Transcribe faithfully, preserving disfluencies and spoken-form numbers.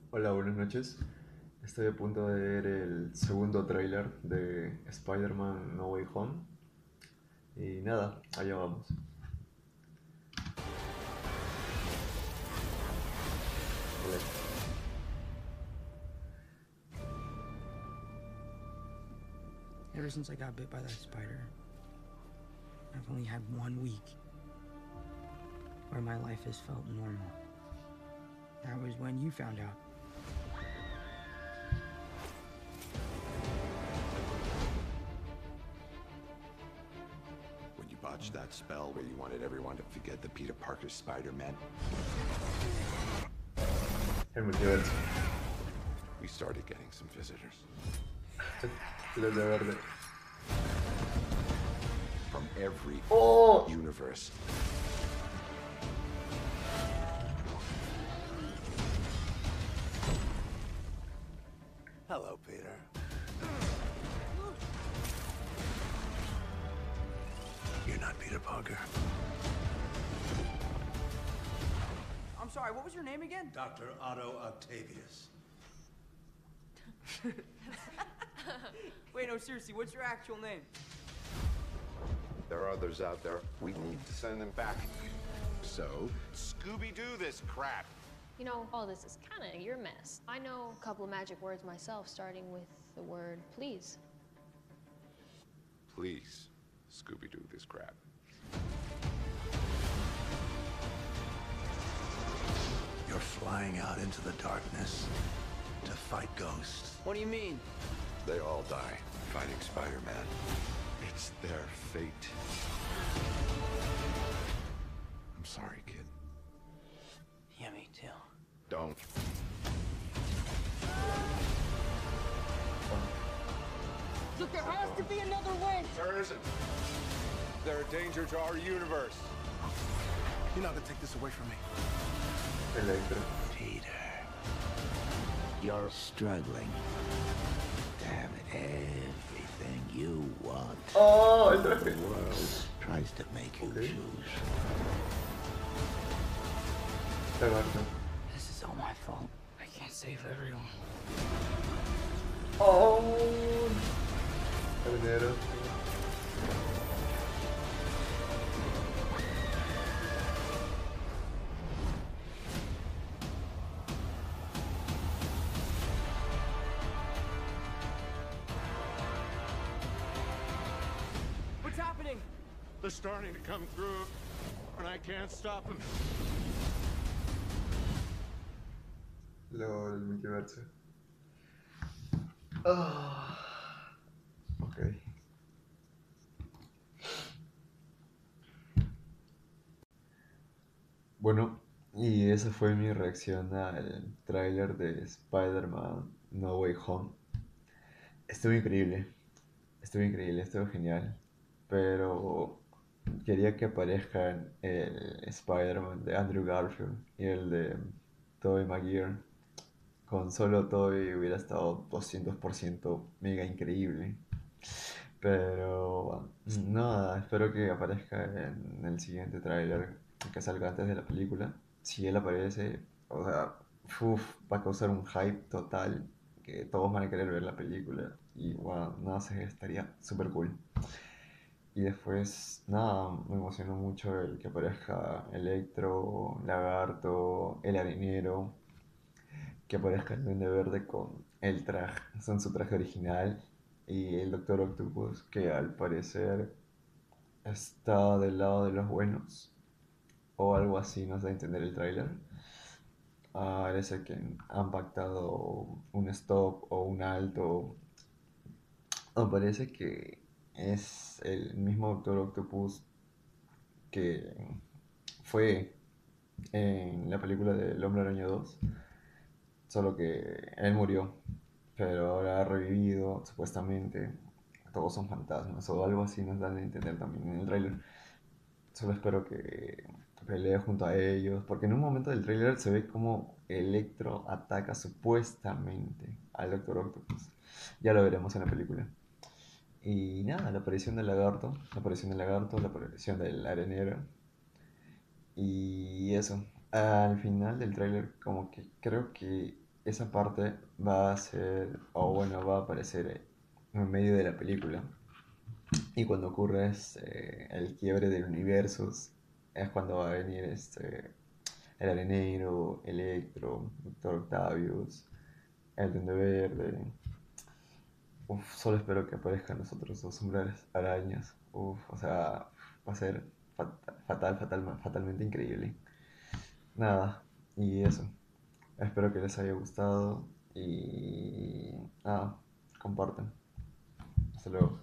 Hola, buenas noches. Estoy a punto de ver el segundo tráiler de Spider-Man No Way Home. Y nada, allá vamos. Vale. Ever since I got bit by that spider, I've only had one week where my life has felt normal. That was when you found out. When you botched that spell where you wanted everyone to forget the Peter Parker Spider-Man, El multiverso. we started getting some visitors. Los de verde. From every ¡Oh! universe. Hello, Peter. You're not Peter Parker. I'm sorry, what was your name again? Doctor Otto Octavius. Wait, no, seriously, what's your actual name? There are others out there. We need to send them back. So, Scooby-Doo this crap. You know, all this is kind of your mess. I know a couple of magic words myself, starting with the word please. Please, Scooby-Doo this crap. You're flying out into the darkness to fight ghosts. What do you mean? They all die fighting Spider-Man. It's their fate. I'm sorry, kid. Yeah, me too. Don't. Look, there has to be another way! There isn't. They're a danger to our universe. You're not gonna take this away from me. Electro. Peter. You're struggling to have everything you want. ¡Oh! El traje. The world tries to make you Okay. choose. Lagarto. This is all my fault. I can't save everyone. ¡Oh! Arenero. What's happening? They're starting to come through, and I can't stop them. Lo del multiverso. Ah. Ok. Bueno, y esa fue mi reacción al tráiler de Spider-Man No Way Home. Estuvo increíble, estuvo increíble, estuvo genial, pero quería que aparezcan el Spider-Man de Andrew Garfield y el de Tobey Maguire. Con solo Tobey hubiera estado doscientos por ciento mega increíble. Pero nada, espero que aparezca en el siguiente tráiler que salga antes de la película. Si él aparece, o sea, uf, va a causar un hype total que todos van a querer ver la película. Y bueno, nada, se estaría súper cool. Y después, nada, me emocionó mucho el que aparezca Electro, Lagarto, el arenero, que aparezca el Duende Verde con el traje, son su traje original, y el Doctor Octopus, que al parecer está del lado de los buenos, o algo así, nos da a entender el tráiler. Ah, parece que han pactado un stop o un alto, o parece que es el mismo Doctor Octopus que fue en la película de El Hombre Araña dos, solo que él murió, pero ahora ha revivido, supuestamente. Todos son fantasmas o algo así, nos dan a entender también en el tráiler. Solo espero que pelee junto a ellos, porque en un momento del tráiler se ve como Electro ataca supuestamente al Doctor Octopus. Ya lo veremos en la película. Y nada, la aparición del lagarto, la aparición del lagarto, la aparición del arenero. Y eso. Al final del tráiler como que creo que esa parte va a ser, o bueno, va a aparecer en medio de la película. Y cuando ocurre este, el quiebre del universo, es cuando va a venir este, el Arenero, Electro, Doctor Octavius, el Duende Verde. Uf, solo espero que aparezcan los otros dos hombres arañas. Uf, o sea, va a ser fat- fatal, fatal, fatalmente increíble. Nada, y eso. Espero que les haya gustado y nada, compartan. Hasta luego.